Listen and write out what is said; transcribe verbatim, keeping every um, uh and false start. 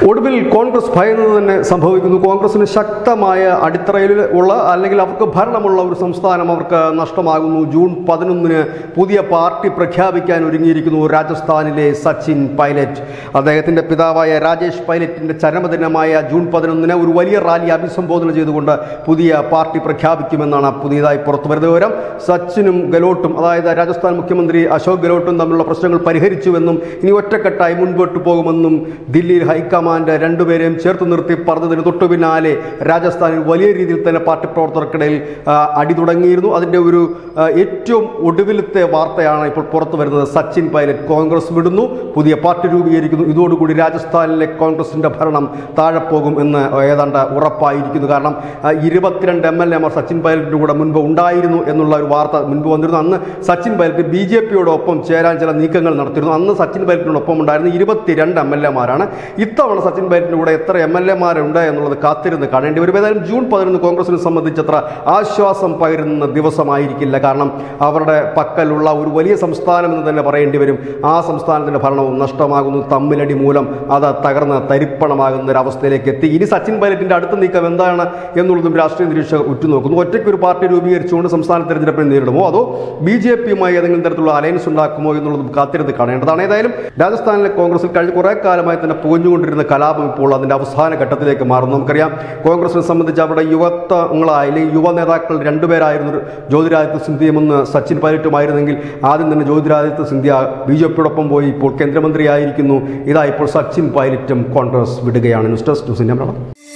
ഒടുവിൽ കോൺഗ്രസ് ഭയന്നത് തന്നെ സംഭവിക്കുന്നു. കോൺഗ്രസിന് ശക്തമായ അടിത്തറയിൽ ഉള്ള അല്ലെങ്കിൽ അവർക്ക് ഭരണമുള്ള ഒരു സംസ്ഥാനം അവർക്ക് നഷ്ടമാകുന്നു. ജൂൺ പതിനൊന്നിന് പുതിയ പാർട്ടി പ്രഖ്യാപിക്കാൻ ഒരുങ്ങിയിരിക്കുന്നു രാജസ്ഥാനിലെ സച്ചിൻ പൈലറ്റ്. അദ്ദേഹത്തിൻ്റെ പിതാവായ രാജേഷ് പൈലറ്റിൻ്റെ ചരമദിനമായ ജൂൺ പതിനൊന്നിന് ഒരു വലിയ റാലി അഭിസംബോധന ചെയ്തുകൊണ്ട് പുതിയ പാർട്ടി പ്രഖ്യാപിക്കുമെന്നാണ് പുതിയതായി പുറത്തുവരുന്ന വിവരം. സച്ചിനും ഗെലോട്ടും, അതായത് രാജസ്ഥാൻ മുഖ്യമന്ത്രി അശോക് ഗെലോട്ടും തമ്മിലുള്ള പ്രശ്നങ്ങൾ പരിഹരിച്ചുവെന്നും ഇനി ഒറ്റക്കെട്ടായി മുൻപോട്ട് പോകുമെന്നും ദില്ലിയിൽ ഹൈക്കമാൻഡ് രണ്ടുപേരെയും ചേർത്ത് നിർത്തി പറഞ്ഞതിന് തൊട്ടു പിന്നാലെ രാജസ്ഥാനിൽ വലിയ രീതിയിൽ തന്നെ പാർട്ടി പ്രവർത്തകർക്കിടയിൽ അടി തുടങ്ങിയിരുന്നു. അതിൻ്റെ ഒരു ഏറ്റവും ഒടുവിലത്തെ വാർത്തയാണ് ഇപ്പോൾ പുറത്തു വരുന്നത്. സച്ചിൻ പൈലറ്റ് കോൺഗ്രസ് വിടുന്നു, പുതിയ പാർട്ടി രൂപീകരിക്കുന്നു. ഇതോടുകൂടി രാജസ്ഥാനിലെ കോൺഗ്രസിൻ്റെ ഭരണം താഴെ പോകും എന്ന് ഏതാണ്ട് ഉറപ്പായിരിക്കുന്നു. കാരണം ഇരുപത്തിരണ്ട് എം എൽ എമാർ സച്ചിൻ പൈലറ്റിൻ്റെ കൂടെ മുൻപ് ഉണ്ടായിരുന്നു എന്നുള്ള ഒരു വാർത്ത മുൻപ് വന്നിരുന്നു. അന്ന് സച്ചിൻ പൈലറ്റ് ബി ജെ പിയോടൊപ്പം ചേരാൻ ചില നീക്കങ്ങൾ നടത്തിയിരുന്നു. അന്ന് സച്ചിൻ പൈലറ്റിനോടൊപ്പം ഉണ്ടായിരുന്ന ഇരുപത്തിരണ്ട് എം എൽ എമാരാണ്. ഇത്തവണ സച്ചിൻ പൈലറ്റിൻ്റെ കൂടെ എത്ര എം എൽ എമാരുണ്ട് എന്നുള്ളത് കാത്തിരുന്ന് കാണേണ്ടി വരും. ഏതായാലും ജൂൺ പതിനൊന്ന് കോൺഗ്രസിനെ സംബന്ധിച്ചത്ര ആശ്വാസം പകരുന്ന ദിവസമായിരിക്കില്ല. കാരണം അവരുടെ പക്കലുള്ള ഒരു വലിയ സംസ്ഥാനം എന്ന് തന്നെ പറയേണ്ടി വരും. ആ സംസ്ഥാനത്തിൻ്റെ ഭരണവും നഷ്ടമാകുന്നു. തമ്മിലടി മൂലം അത് തകർന്ന് തരിപ്പണമാകുന്ന ഒരവസ്ഥയിലേക്ക് എത്തി. ഇനി സച്ചിൻ പൈലറ്റിൻ്റെ അടുത്ത നീക്കം എന്താണ് എന്നുള്ളതും രാഷ്ട്രീയ നിരീക്ഷകർ ഉറ്റുനോക്കുന്നു. ഒറ്റയ്ക്ക് ഒരു പാർട്ടി രൂപീകരിച്ചുകൊണ്ട് സംസ്ഥാന തെരഞ്ഞെടുപ്പിനെ നേരിടുമോ, അതോ ബി ജെ പിയുമായി ഏതെങ്കിലും തരത്തിലുള്ള അലയൻസ് ഉണ്ടാക്കുമോ എന്നുള്ളതും കാത്തിരുന്ന് കാണേണ്ടതാണ്. ഏതായാലും രാജസ്ഥാനിലെ കോൺഗ്രസിൽ കഴിഞ്ഞ കുറേ കാലമായി തന്നെ പുകഞ്ഞുകൊണ്ടിരുന്ന കലാപം ഇപ്പോൾ അതിൻ്റെ അവസാന ഘട്ടത്തിലേക്ക് മാറുന്നു. നമുക്കറിയാം, കോൺഗ്രസിനെ സംബന്ധിച്ച് അവിടെ യുവത്വങ്ങളായ അല്ലെങ്കിൽ യുവ നേതാക്കൾ രണ്ടുപേരായിരുന്നു. ജ്യോതിരാദിത്യ സിന്ധ്യയും ഒന്ന് സച്ചിൻ പൈലറ്റുമായിരുന്നെങ്കിൽ ആദ്യം തന്നെ ജ്യോതിരാദിത്യ സിന്ധ്യ ബി ജെ പിയോടൊപ്പം പോയി ഇപ്പോൾ കേന്ദ്രമന്ത്രിയായിരിക്കുന്നു. ഇതാ ഇപ്പോൾ സച്ചിൻ പൈലറ്റും കോൺഗ്രസ് വിടുകയാണ്. News desk news India Malayalam.